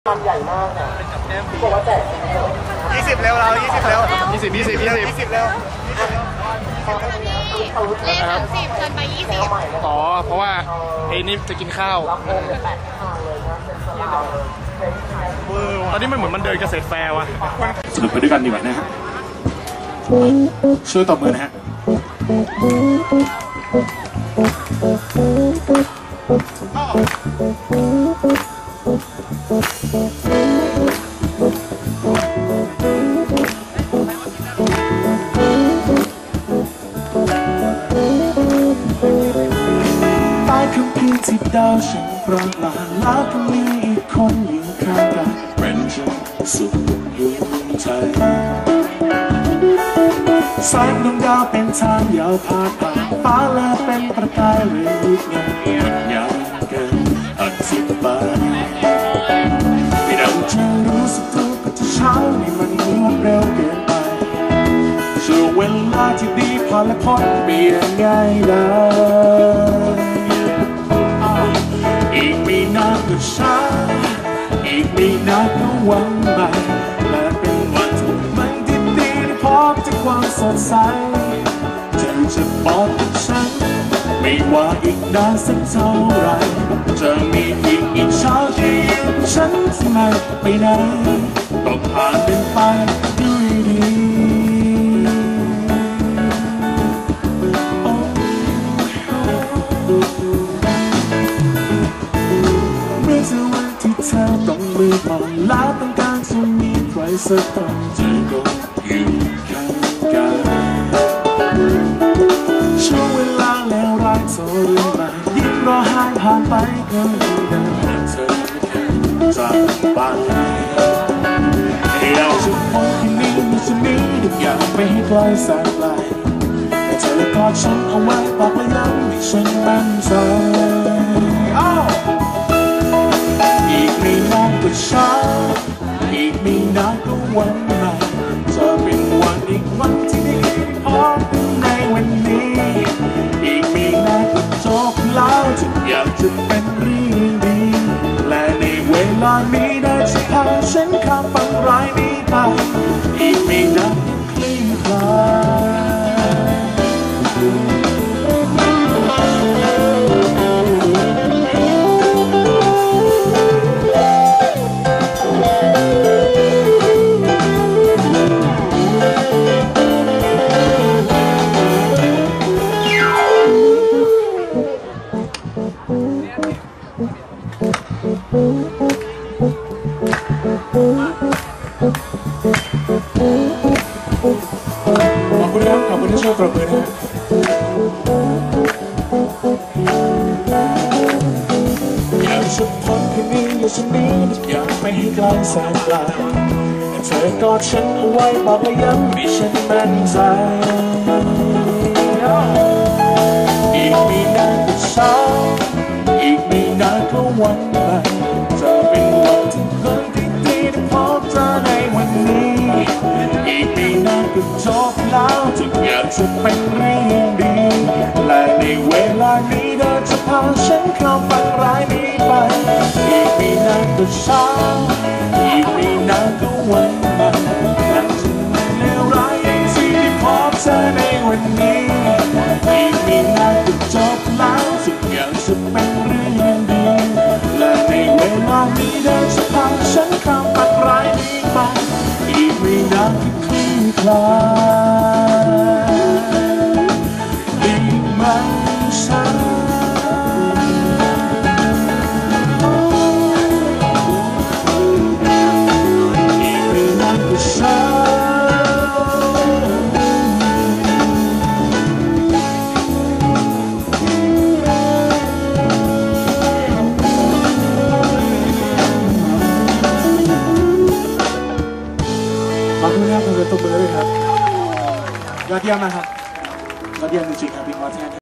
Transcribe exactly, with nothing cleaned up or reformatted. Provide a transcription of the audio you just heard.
มันใหญ่มากเนี่ยบอกว่าแจกยี่สิบเร็วเรายี่สิบเร็วยี่สิบยี่สิบยี่สิบยี่สิบเร็วเลขสามสิบเกินไปยี่สิบอ๋อเพราะว่าไอ้นี่จะกินข้าวตอนนี้มันเหมือนมันเดินเกษตรแฟร์วะสนุกไปด้วยกันดีกว่านะฮะช่วยตบมือนะฮะใต้คำพีที่ดาวฉันปรางลาแล้วก็มีอีกคนอยู่ข้างกันเป็นฉันสุดหัวใจแสงดวงดาวเป็นทางยาวพาดผ่านฟ้าและเป็นประกายเรืองงามยาวเกินอธิบายไม่เราจะรู้สึกตัวก็จะเช้านี่มันรวดเร็วเกินไปช่วงเวลาที่ดีพอและพ้นเบี่ยงง่ายได้อีกไม่นานก็เช้าอีกไม่นานก็วันใหม่และเป็นวันที่มันดีดีที่พบจากความสดใสเธอจะบอกกับฉันไม่ว่าอีกนานสักเท่าไรจะมีเพียงอีกเช้าที่ฉันจะไม่ไปไหนต้องผ่านเป็นไปด้วยดีเธอต้องมืออ่อนแล้วต้องการจะมีใครสักคนเธอก็อยู่ข้างกันช่วงเวลาแล้วร้ายโซเรื่องใหม่ยิ่งรอห่างผ่านไปก็ยิ่งเดินแต่เธอไม่เคยจากไปให้เราจะพบที่นี่มีฉันนี้ทุกอย่างไม่ให้ไกลแสนไกลแต่เธอกอดฉันเอาไว้บอกและย้ำให้ฉันมั่นใจอีกไม่นานก็เช้าอีกไม่นานก็วันใหม่จะเป็นวันอีกวันที่ดีพอเป็นในวันนี้อีกไม่นานก็จบแล้วทุกอย่างจะเป็นเรื่องดีและในเวลานี้ได้จะพาฉันข้ามฝันร้ายนี้ไปอีกไม่นานก็คลี่คลายขอบคุณครับขอบคุณที่ช่วยปรบมือนะอยากจะพ้นแค่นี้อยู่ฉันนี้อยากไม่ให้ไกลแสนไกลแต่เธอกอดฉันเอาไว้บอกและย้ำให้ฉันมั่นใจอีกไม่นานก็เช้าอีกไม่นานก็วันใหม่จะเป็นวันที่คนที่ดีได้พบเธอในวันนี้อีกไม่นานก็จบแล้วทุกอย่างจะเป็นเรื่องดีและในเวลานี้เธอจะพาฉันข้ามฝันร้ายนี้ไปอีกไม่นานก็เช้าอีกไม่นานก็วันใหม่และจะไม่เลวร้ายอย่างที่ได้พบเธอในวันนี้อีกไม่นานก็จบแล้วทุกอย่างจะเป็นเรื่องดีและในเวลานี้เธอจะพาฉันข้ามฝันร้ายนี้ไปอีกไม่นานก็คลี่คลายอีกไม่ช้าอีกไม่นานก็ช้าขอบคุณครับขอบคุณตบมือด้วยครับยอดเยี่ยมมากครับยอดเยี่ยมจริงๆครับพี่มอสแทน